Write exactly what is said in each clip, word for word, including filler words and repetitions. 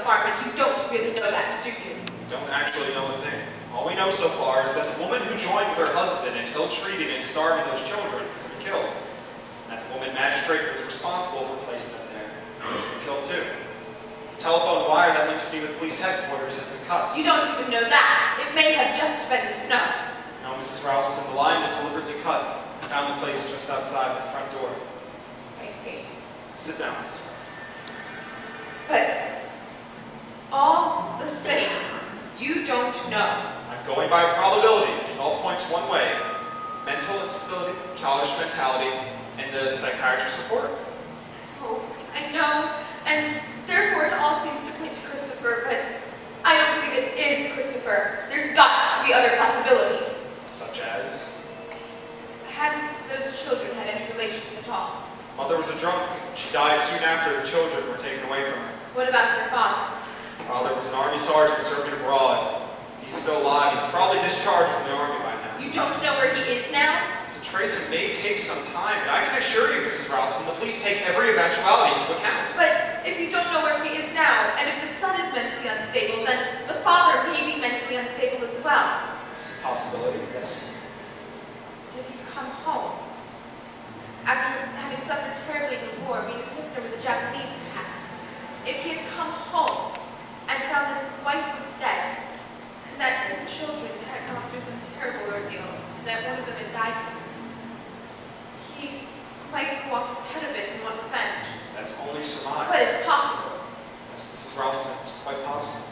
farm, but you don't really know that, do you? We don't actually know a thing. All we know so far is that the woman who joined with her husband in ill-treating and starving those children has been killed. And that the woman magistrate was responsible for placing them there has been killed too. The telephone wire that links me with police headquarters has been cut. You don't even know that. It may have just been the snow. No, Missus Ralston, the line was deliberately cut. I found the place just outside the front door. I see. Sit down, Missus Ralston. But all the same, you don't know. I'm going by a probability. It all points one way. Mental instability, childish mentality, and the psychiatrist's report. Oh, I know, and therefore it all seems to point to Christopher, but I don't believe it is Christopher. There's got to be other possibilities. Such as? Hadn't those children had any relations at all? Mother was a drunk. She died soon after the children were taken away from her. What about their father? Father was an army sergeant serving abroad. He's still alive. He's probably discharged from the army by now. You don't know where he is now? To trace him may take some time, but I can assure you, Missus Ralston, the police take every eventuality into account. But if you don't know where he is now, and if the son is mentally unstable, then the father may be mentally unstable as well. It's a possibility, yes. Did he come home? After having suffered terribly in the war, being a prisoner with the Japanese perhaps, if he had come home and found that his wife was dead, and that his children had gone through some terrible ordeal, and that one of them had died from it, he might go off his head a bit and want revenge. That's only surmise. But it's possible. Yes, Missus Ralston, it's quite possible.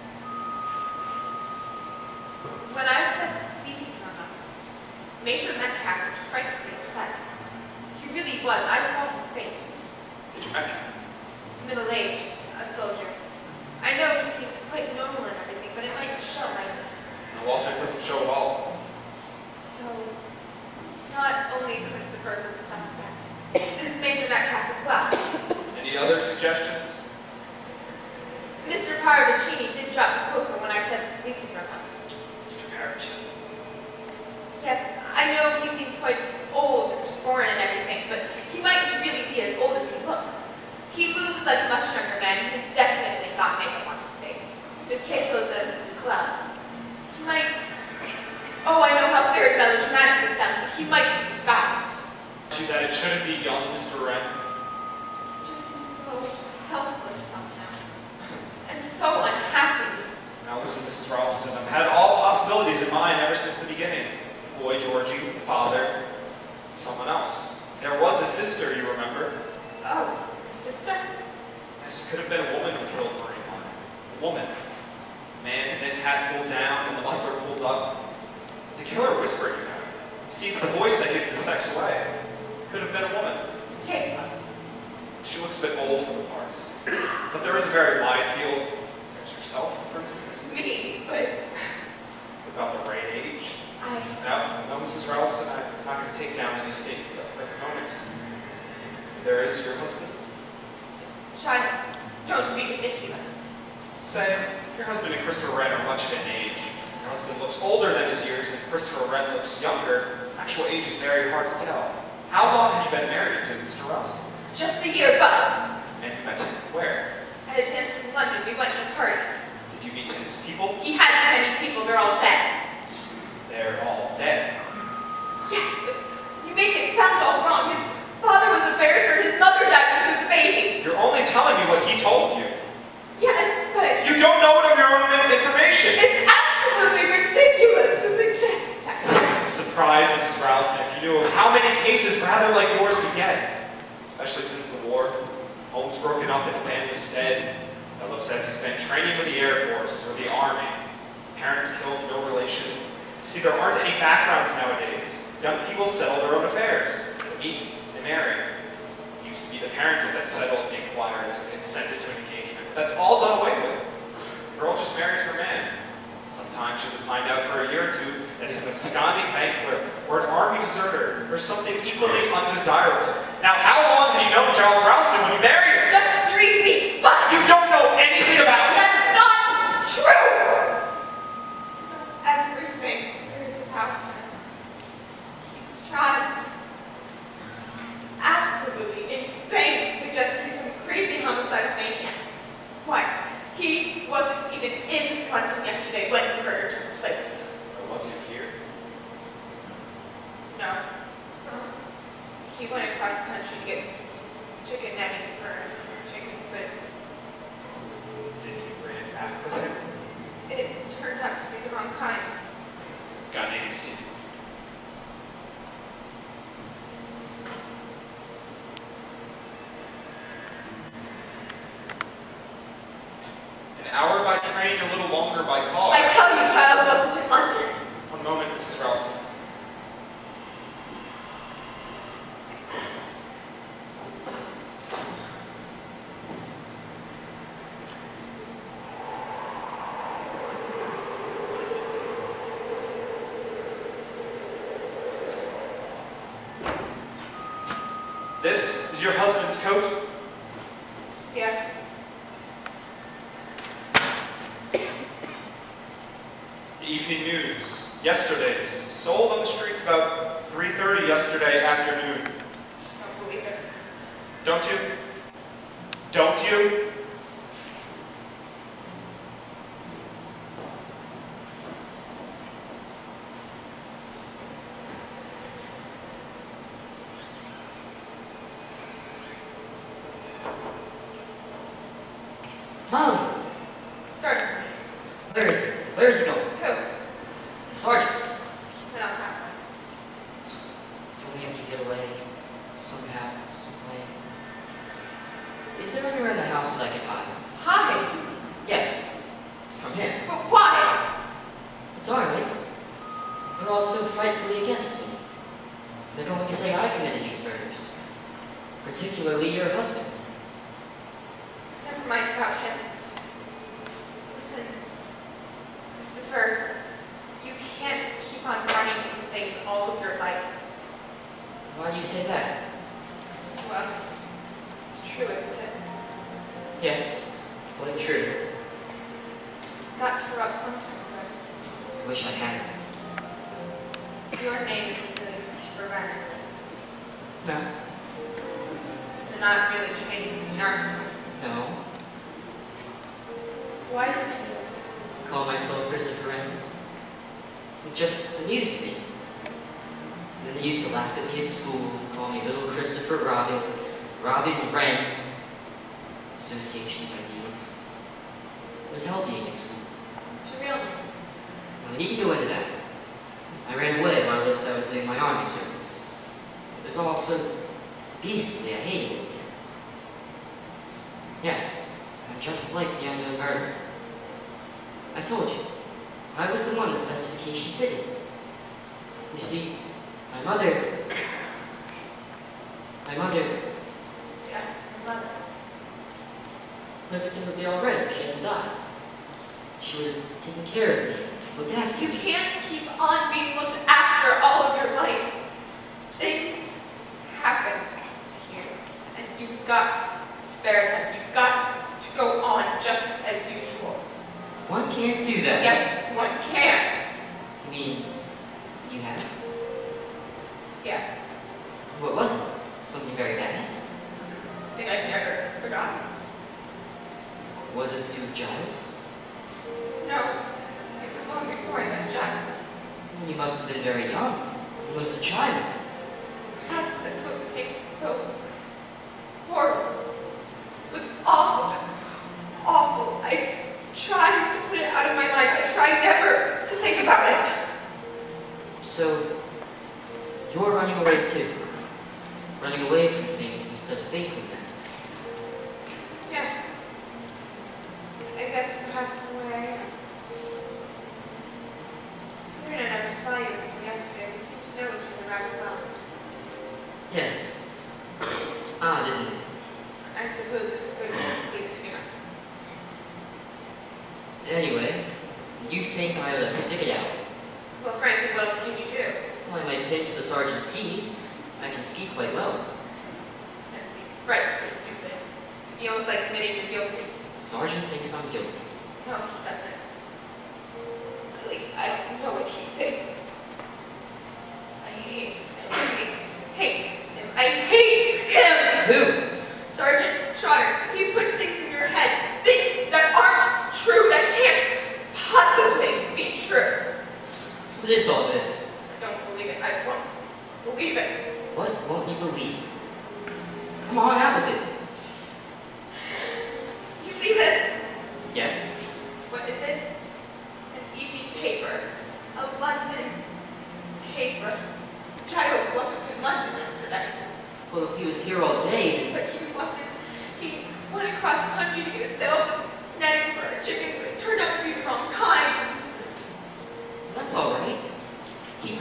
When I said please, Mama, Major Metcalf was frightfully upset. He really was. I saw his face. Major Metcalf? Middle-aged, a soldier. I know he seems quite normal and everything, but it might show, might it? No, often it doesn't show at all. So, it's not only Christopher who's a suspect. There's Major Metcalf as well. Any other suggestions? Mister Paravicini did drop the poker when I said the police had run up. Mister Paravicini? Yes, I know he seems quite old and foreign and everything, but he might really be as old as he looks. He moves like a much younger man, and he's definitely got makeup on his face. His quesos as, as well. He might... Oh, I know how very melodramatic this sounds, but he might be disguised. See that it shouldn't be young Mister Wren. He just seems so helpless somehow. And so unhappy. Now listen, Missus Ralston, I've had all possibilities in mind ever since the beginning. Boy Georgie, the father, and someone else. There was a sister, you remember? Oh, his sister? This could have been a woman who killed Marie Martin. A woman. The man's knit hat pulled down and the muffler pulled up. The killer whispering about it. See, it's the voice that gives the sex away. Could have been a woman. His case one. She looks a bit old for the part. But there is a very wide field. There's yourself, for instance. Me, but... About the right age. I... No, no, Missus Ralston, I'm not going to take down any statements at the present moment. There is your husband. Giles, don't be ridiculous. Say, your husband and Christopher Wren are much of an age. Your husband looks older than his years, and Christopher Wren looks younger. Actual age is very hard to tell. How long have you been married to Mister Ralston? Just a year, but... And you met him where? At a dance in London, we went to a party. Did you meet his people? He hasn't any people, they're all dead. They're all dead. Yes, but you make it sound all wrong. His father was a barrister, his mother died when he was a baby. You're only telling me what he told you. Yes, but... You don't know it of your own information. It's absolutely ridiculous to suggest that. I'm surprised, Missus Ralston, if you knew of how many cases rather like yours we get. Especially since the war. Homes broken up and families dead. Fellow says he's been training with the Air Force or the Army. Parents killed, no relations. See, there aren't any backgrounds nowadays. Young people settle their own affairs. They meet, they marry. It used to be the parents that settled the inquiries and consented to an engagement. But that's all done away with. The girl just marries her man. Sometimes she doesn't find out for a year or two that he's an absconding bank clerk or an army deserter or something equally undesirable. Now, how long had you known Giles Ralston when you married him? Just three weeks, but... You don't know anything about him! That's not true! Not everything there is about him. He's Giles. It's absolutely insane to suggest that he's some crazy homicidal maniac. Why? He hour by train, a little longer by car. I tell you, Giles wasn't in London. One moment, Missus Ralston. This is your husband's coat? Yes. The Evening News. Yesterday's. Sold on the streets about three thirty yesterday afternoon. Don't believe it. Don't you? Don't you? Molly, Start. where is it? Where is it going? Who? The sergeant. Went out that way. If only I could get away somehow, some way. Is there anywhere in the house that I could hide? Hi. Yes, from him. But why? But darling, they're all so frightfully against me. They're going to say I committed these murders, particularly your husband. Never mind about him. Listen, Christopher, you can't keep on running from things all of your life. Why do you say that? Well, it's true, isn't it? Yes, it's quite true. Got to rub sometime, Chris. I wish I hadn't. Your name isn't really Christopher Wren, is it? No. You're not really training to be an architect. No. Why did you? Call myself Christopher Wren. It just amused me. And then they used to laugh at me at school and call me little Christopher Robin, Robin Wren. Association of ideas. It was hell being at school. It's a real name. I needn't go into that. I ran away while I was I was doing my army service. It was all so beastly, I hated it. Yes, I'm just like the unknown murderer. I told you, I was the one the specification fitted. You see, my mother... My mother... Yes, your mother. Everything would be alright if she hadn't died. She would have taken care of me, looked after You me. can't keep on being looked after all of your life. Things happen to you, and you've got to bear them. You've got to go on just as usual. One can't do that. Yes, one can. I mean, you have? Yes. What was it? Something very bad? Something I've never forgotten. Was it to do with Giles? No, it was long before I met Giles. You must have been very young. You was a child. Perhaps that's what makes it so horrible. It was awful, just awful. I tried to put it out of my mind. I tried never to think about it. So, you're running away too. Running away from things instead of facing them. Yeah. I guess perhaps in a way. Serena never saw you until yesterday. We seem to know each other rather well. Yes, it's odd, isn't it? I suppose there's a sort of sympathy between us. Anyway, you think I ought to stick it out. Well, frankly, what else can you do? Well, I might pinch the sergeant's skis. I can ski quite well. He's frightfully stupid. He almost like admitting you're guilty. The sergeant thinks I'm guilty. No, he doesn't. At least I don't know what he thinks. I hate him. I hate him. I hate him! Who? Sergeant Trotter, he puts things in your head. Things that aren't true, that can't possibly be true. What is all this? I don't believe it. I won't believe it. What won't you believe? Come on, out with it. You see this? Yes. What is it? An evening paper. A London paper. Giles wasn't in London yesterday. Well, if he was here all day, But he wasn't. He went across country to get a sail for some netting for a chicken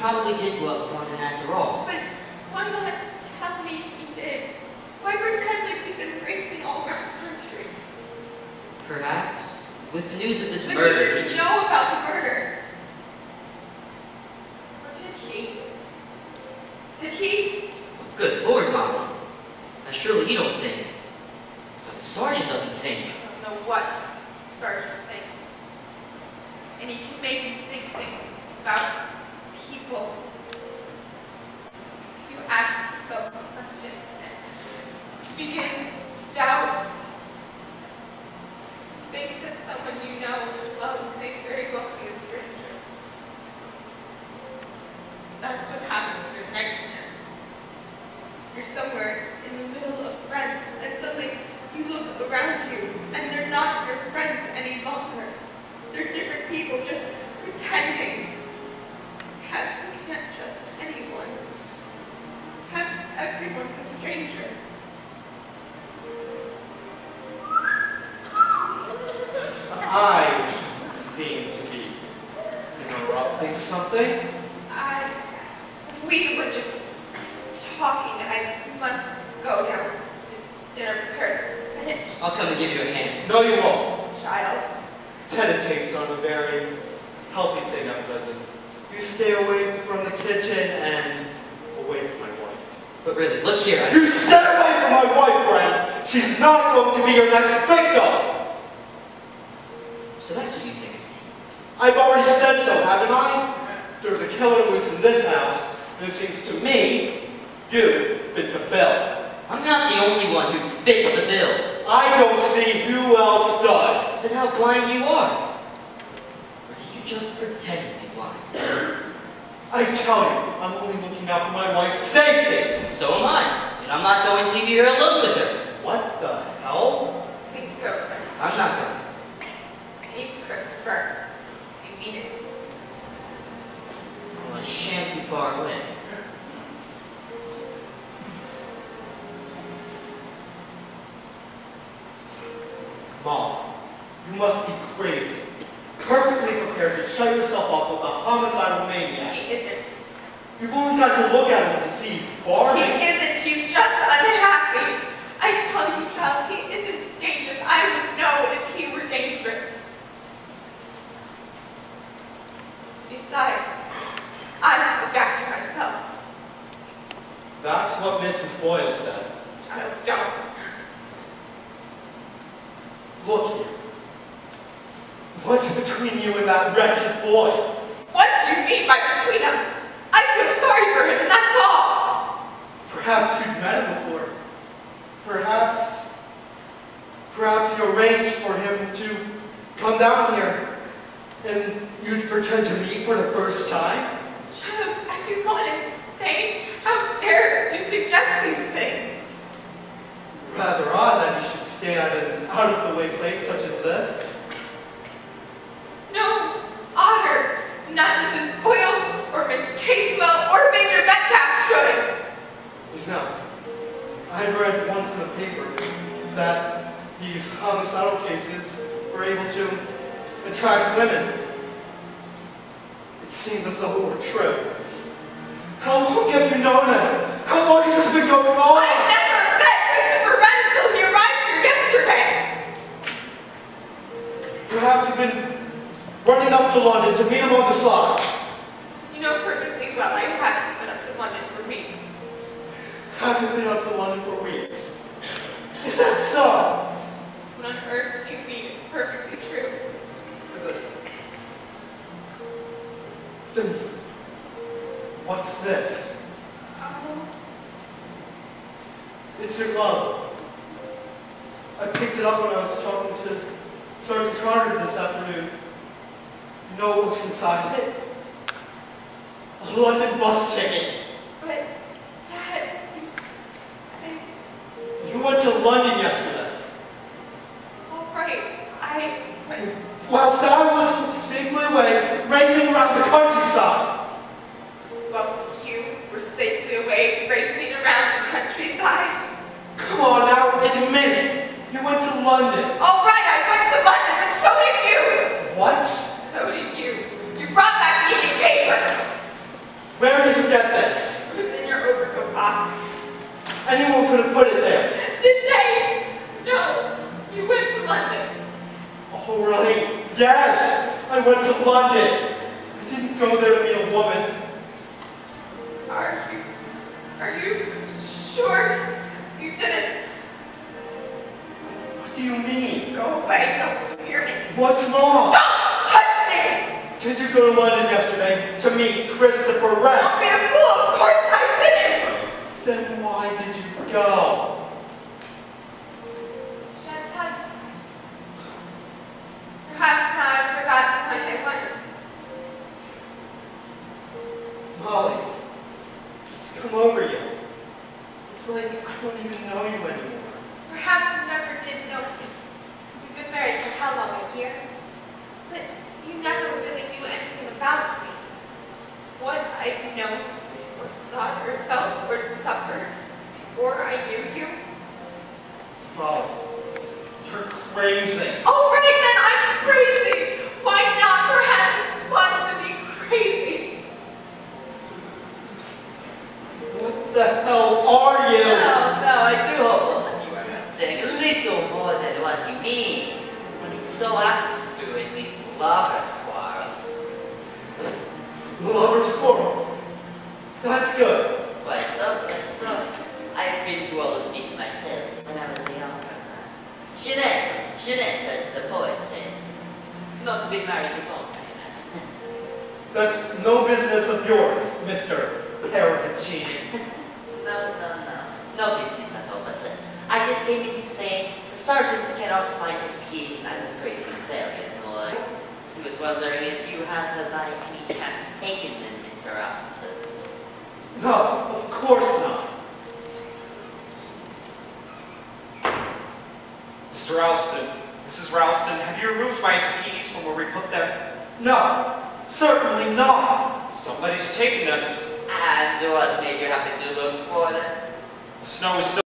probably did go up to London after all. But why not tell me he did? Why pretend like he'd been racing all around the country? Perhaps, with the news of this But murder, he he didn't just... know about the murder. Or did he? Did he? Good Lord, Mama. Now surely you don't think. But the sergeant doesn't think. I don't know what Sergeant thinks. And he can make you think things about people. You ask yourself questions and begin to doubt. Think that someone you know and love may very well be a stranger. That's what happens in a nightmare. You're somewhere in the middle of friends, and suddenly you look around you, and they're not your friends any longer. They're different people just pretending. Perhaps you can't trust anyone. Perhaps everyone's a stranger. I seem to be interrupting something. I, we were just talking. I must go now to dinner prepared for spinach. I'll come and give you a hand. No, you won't. Giles. Tete-a-tetes aren't a very healthy thing at present. You stay away from the kitchen and away from my wife. But really, look here, I... You stay away from my wife, Brent! She's not going to be your next victim! So that's what you think of me. I've already said so, haven't I? There's a killer loose in this house, and it seems to me you fit the bill. I'm not the only one who fits the bill. I don't see who else does. Then how blind you are. Or do you just pretend to be blind? I tell you, I'm only looking out for my wife's safety. So am I. And I'm not going to leave you here alone with her. What the hell? Please go, Chris. I'm not going. Please, Christopher. I mean it. Well, I shan't be far away. Mom, you must be crazy. Perfectly prepared to shut yourself up with a homicidal maniac. He isn't. You've only got to look at him to see he's bargaining. He isn't. He's just unhappy. I tell you, Charles, he isn't dangerous. I would know if he were dangerous. Besides, I look after myself. That's what Missus Boyle said. Charles, don't. Look here. What's between you and that wretched boy? What do you mean by between us? I feel sorry for him, and that's all. Perhaps you'd met him before. Perhaps, perhaps you arranged for him to come down here and you'd pretend to meet for the first time. Charles, have you gone insane? How dare you suggest these things? Rather odd that you should stay at an out-of-the-way place such as this. No, odder. Not Missus Boyle or Miss Casewell or Major Metcalf should. You know, I read once in the paper that these homicidal cases were able to attract women. It seems as though it were true. How long have you known him? How long has this been going on? I never met Christopher Wren until he arrived here yesterday. Perhaps you've been running up to London to meet him on the side. You know perfectly well I haven't been up to London for weeks. Haven't been up to London for weeks. Is that so? What on earth do you mean? It's perfectly true. Is it? Then what's this? Oh, It's your glove. I picked it up when I was talking to Sergeant Trotter this afternoon. You know what was inside it? A London bus ticket. but that... I... You went to London yesterday. All right, I... But Whilst I was safely away, racing around the countryside. whilst you were safely away racing around the countryside. Come on now, admit it. You went to London. All right, I went to London, but so did you. What? So did you. You brought that evening paper. Oh, right. Yes! I went to London. I didn't go there to meet a woman. Are you, are you sure you didn't? What do you mean? Go away, don't hear me. What's wrong? Don't touch me! Did you go to London yesterday to meet Christopher Wren? Don't be a fool, of course I didn't! Then why did you go? Should I tell you? Perhaps now I've forgotten why I went. Molly, it's come over you. It's like I don't even know you anymore. Perhaps you never did know me. You've been married for how long, a year? But you never really knew anything about me. What I know, or thought, or felt, or suffered, before I knew you. Molly, you're crazy. Oh, right, then I'm crazy! Why not? Perhaps it's fun to be crazy. What the hell are you? No, no, I do hope that you are not saying a little more than what you mean. When he's so apt to in these lovers' quarrels. Lover squirrels. That's good. Why so? Why so? I've been to all of these myself when I was a younger man. Jeunesse, jeunesse, as the poet says. Not been married before, I imagine. That's no business of yours, Mister Paracatini. No, no, no. No business at all, but uh, I just came in to say the sergeant cannot find his keys and I'm afraid he's very annoyed. He was wondering if you had uh, by any chance taken them, Mister Ralston. No, of course not. Mister Ralston, Missus Ralston, have you removed my skis from where we put them? No, certainly not. Somebody's taken them. And what made you happen to look for them? The snow is still